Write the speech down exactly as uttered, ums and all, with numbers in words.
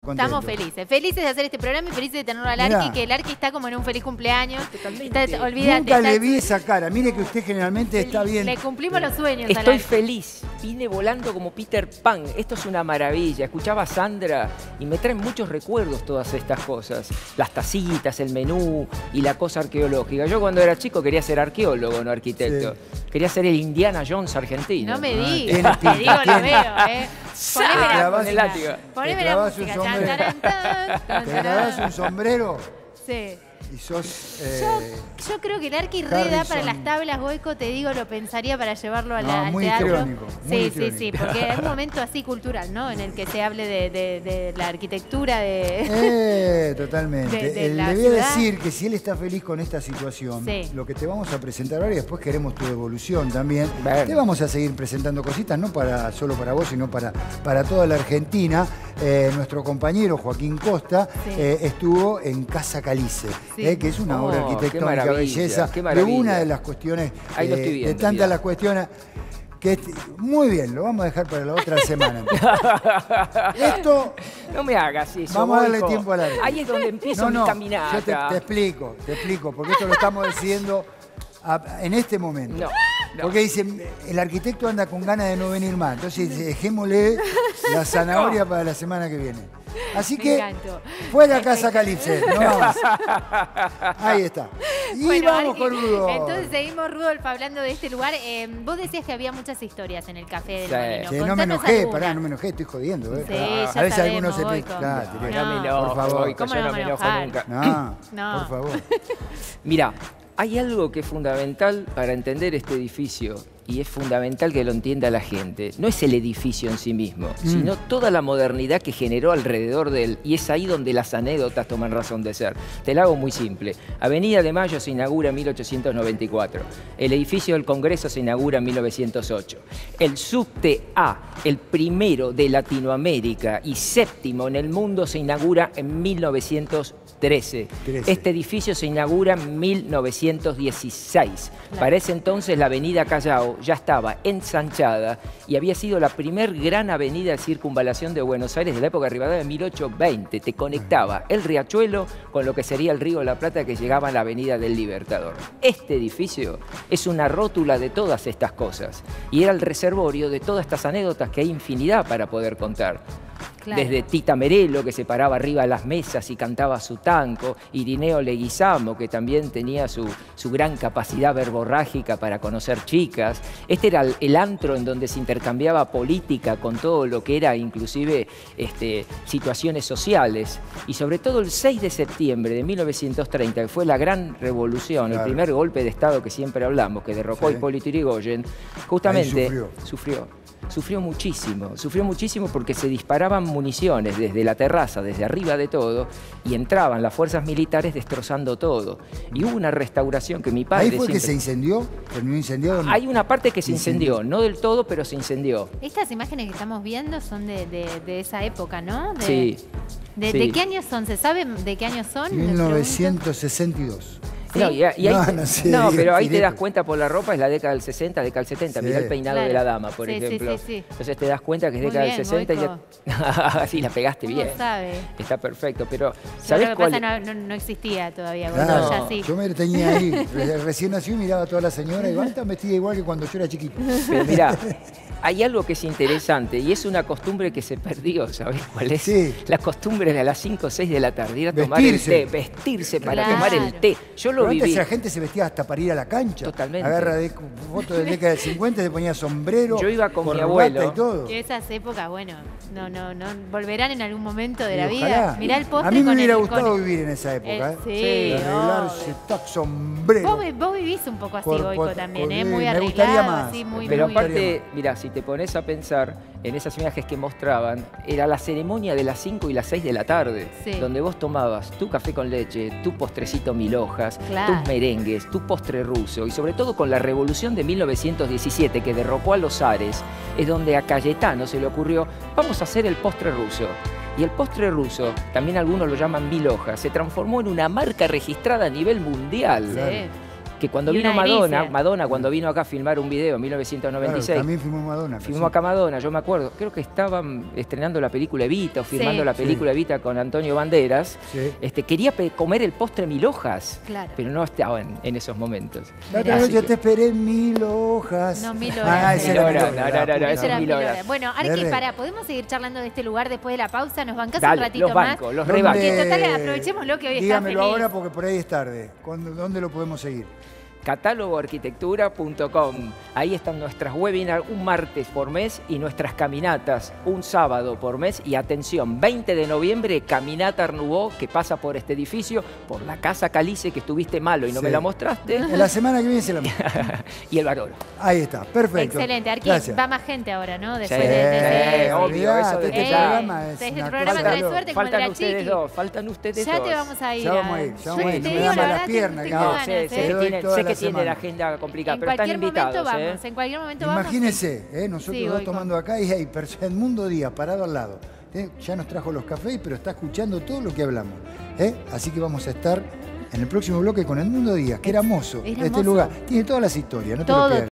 Contento. Estamos felices, felices de hacer este programa y felices de tenerlo al Arqui, que el Arqui está como en un feliz cumpleaños. Está, olvídate, Nunca está, le vi esa cara, mire que usted generalmente feliz. Está bien. Le cumplimos los sueños. Estoy feliz, vine volando como Peter Pan, esto es una maravilla. Escuchaba a Sandra y me traen muchos recuerdos todas estas cosas. Las tacitas, el menú y la cosa arqueológica. Yo cuando era chico quería ser arqueólogo, no arquitecto. Sí. Quería ser el Indiana Jones argentino. No me digas, te digo, lo veo, ¿eh? Poneme la música. Poneme la música. ¿Te grabás un sombrero? Sí. Y sos... Eh, yo, yo creo que el Arqui reda para las tablas, Goico, te digo, lo pensaría para llevarlo a la, no, al muy teatro. Histriónico, muy sí, histriónico. sí, sí, porque es un momento así cultural, ¿no? En el que se hable de, de, de la arquitectura de... Eh, totalmente. De, de él la debía ciudad. decir que si él está feliz con esta situación, sí. Lo que te vamos a presentar ahora y después queremos tu devolución también. Bueno. Te vamos a seguir presentando cositas, no para solo para vos, sino para, para toda la Argentina. Eh, nuestro compañero Joaquín Costa sí. eh, estuvo en Casa Calice, sí. eh, que es una Oh, obra arquitectónica, belleza, de una de las cuestiones, Ahí lo eh, estoy viendo, de tantas mirá. las cuestiones. Que muy bien, lo vamos a dejar para la otra semana. Esto... No me hagas eso, Vamos a darle Goico. tiempo al aire. Ahí es donde empiezo no, mi no, caminata. Yo te, te explico, te explico, porque esto lo estamos diciendo a, en este momento. No, no. Porque dicen, el arquitecto anda con ganas de no venir más. Entonces dejémosle la zanahoria para la semana que viene. Así Me que, encantó. fuera Casa Calice, no vamos. Ahí está. Y bueno, vamos Arqui, con Rudolf. Entonces seguimos, Rudolf, hablando de este lugar. Eh, vos decías que había muchas historias en el Café del Sí. Molino. Sí, no me Contanos enojé, alguna. pará, no me enojé, estoy jodiendo. ¿eh? Sí, a ya veces sabemos, algunos se Goico. claro, No. No me enojo, por favor. Goico, ¿Cómo yo no no me vamos enojo a enojar? nunca. No, No. por favor. Mirá, hay algo que es fundamental para entender este edificio y es fundamental que lo entienda la gente. No es el edificio en sí mismo, mm. sino toda la modernidad que generó alrededor de él. Y es ahí donde las anécdotas toman razón de ser. Te la hago muy simple. Avenida de Mayo se inaugura en mil ochocientos noventa y cuatro. El edificio del Congreso se inaugura en mil novecientos ocho. El subte A, el primero de Latinoamérica y séptimo en el mundo, se inaugura en mil novecientos trece. trece. Este edificio se inaugura en mil novecientos dieciséis. Claro. Para ese entonces la avenida Callao ya estaba ensanchada y había sido la primer gran avenida de circunvalación de Buenos Aires de la época de Rivadavia de mil ochocientos veinte. Te conectaba el Riachuelo con lo que sería el Río de la Plata que llegaba a la avenida del Libertador. Este edificio es una rótula de todas estas cosas y era el reservorio de todas estas anécdotas que hay infinidad para poder contar. Claro. Desde Tita Merelo, que se paraba arriba de las mesas y cantaba su tango, Irineo Leguizamo, que también tenía su, su gran capacidad verborrágica para conocer chicas. Este era el, el antro en donde se intercambiaba política con todo lo que era inclusive este, situaciones sociales. Y sobre todo el seis de septiembre de mil novecientos treinta, que fue la gran revolución, claro. El primer golpe de Estado que siempre hablamos, que derrocó a Hipólito Yrigoyen, justamente sufrió. sufrió. Sufrió muchísimo, sufrió muchísimo porque se disparaban municiones desde la terraza, desde arriba de todo, y entraban las fuerzas militares destrozando todo. Y hubo una restauración que mi padre... ¿Ahí fue siempre... que se incendió? ¿Terminó incendiado? Hay una parte que se incendió, no del todo, pero se incendió. Estas imágenes que estamos viendo son de, de, de esa época, ¿no? De, Sí. De, sí. ¿De qué años son? ¿Se sabe de qué años son? mil novecientos sesenta y dos. ¿Sí? No, y, y ahí no, te, no, sé, no, pero ahí Filipe. te das cuenta por la ropa, es la década del sesenta, década del setenta. Sí. Mirá el peinado Claro. de la dama, por Sí, sí, ejemplo. sí, sí. Entonces te das cuenta que es Muy década bien, del sesenta Goico. y ya... sí, la pegaste ¿Cómo bien. sabe? Está perfecto, pero Yo ¿sabés lo que cuál? pasa no, no, no existía todavía, Goico, Claro, ya sí. yo me tenía ahí, re- recién nací y miraba a toda la señora y está vestida igual que cuando yo era chiquito. Pero mirá, hay algo que es interesante y es una costumbre que se perdió, ¿sabés cuál es? Sí. La costumbre de a las cinco o seis de la tarde ir a tomar Vestirse. el té, vestirse para Claro. tomar el té. Yo lo Pero antes viví. la gente se vestía hasta para ir a la cancha. Totalmente. Agarra de fotos de la década del cincuenta, se ponía sombrero, Yo iba con mi corbata abuelo. y todo. Y esas épocas, bueno, no, no, no volverán en algún momento de la Y vida. ojalá. Mirá el postre A mí me con hubiera el, gustado con- vivir en esa época. Eh, ¿eh? sí, Arreglarse, obvio. tac, sombrero. Vos, vi- vos vivís un poco así, Por- Goico, por- también, por- ¿eh? Muy me arreglado, gustaría más. así, muy, Pero muy... aparte, mira, si te pones a pensar en esas imágenes que mostraban, era la ceremonia de las cinco y las seis de la tarde, Sí. donde vos tomabas tu café con leche, tu postrecito mil hojas, Claro. tus merengues, tu postre ruso, y sobre todo con la revolución de mil novecientos diecisiete que derrocó a los zares, es donde a Cayetano se le ocurrió, vamos a hacer el postre ruso. Y el postre ruso, también algunos lo llaman mil hojas, se transformó en una marca registrada a nivel mundial. Sí. que cuando Y vino una Madonna, Grise. Madonna cuando vino acá a filmar un video en mil novecientos noventa y seis, Claro, también filmó Madonna. filmó sí. acá Madonna, yo me acuerdo, creo que estaban estrenando la película Evita o filmando Sí. la película Evita con Antonio Banderas. Sí. Este, quería pe- comer el postre mil hojas, Claro. pero no estaba en, en esos momentos. La otra Así noche que- te esperé en mil hojas. No, mil horas. Ah, ese Mil era horas, mil no, horas, no, no, la no, puta. Eso era mil mil horas. horas. Bueno, Arqui, Berre. pará, ¿podemos seguir charlando de este lugar después de la pausa? ¿Nos bancás Dale, un ratito los más? bancos, los ¿Dónde- rebancos. Que total, aprovechémoslo que hoy está Dígamelo feliz. ahora porque por ahí es tarde. ¿Cuándo- ¿Dónde lo podemos seguir? catálogo arquitectura punto com. Ahí están nuestras webinars un martes por mes y nuestras caminatas un sábado por mes. Y atención, veinte de noviembre, Caminata Arnubó, que pasa por este edificio, por la Casa Calice, que estuviste malo y no Sí. me la mostraste, En la semana que viene se la y el Barolo. Ahí está, perfecto. Excelente, Arqui, Gracias. va más gente ahora, ¿no? Después Sí, de, de ese- eh, obvio, eso de Olvidate, que este ya- programa es Este una programa cosa trae loca. suerte como el de Faltan la ustedes Chiqui. dos, faltan ustedes Ya dos. te vamos a ir. Ya vamos a- a ir, ya vamos Sí, a ir. te No digo me llama la la verdad, pierna, tengo que hago. ganas, Sí, ¿eh? sé Te que doy tiene, toda sé la que tiene semana. la agenda complicada, En pero están cualquier momento invitados. vamos, ¿eh? en cualquier momento vamos. Imagínense, ¿eh? nosotros Sí, dos voy con- tomando acá y hay el Mundo Día parado al lado. ¿eh? Ya nos trajo los cafés, pero está escuchando todo lo que hablamos. ¿eh? Así que vamos a estar en el próximo bloque con el Mundo Día, que era mozo Era de este mozo. lugar. Tiene todas las historias, no te lo Todo, pierdas.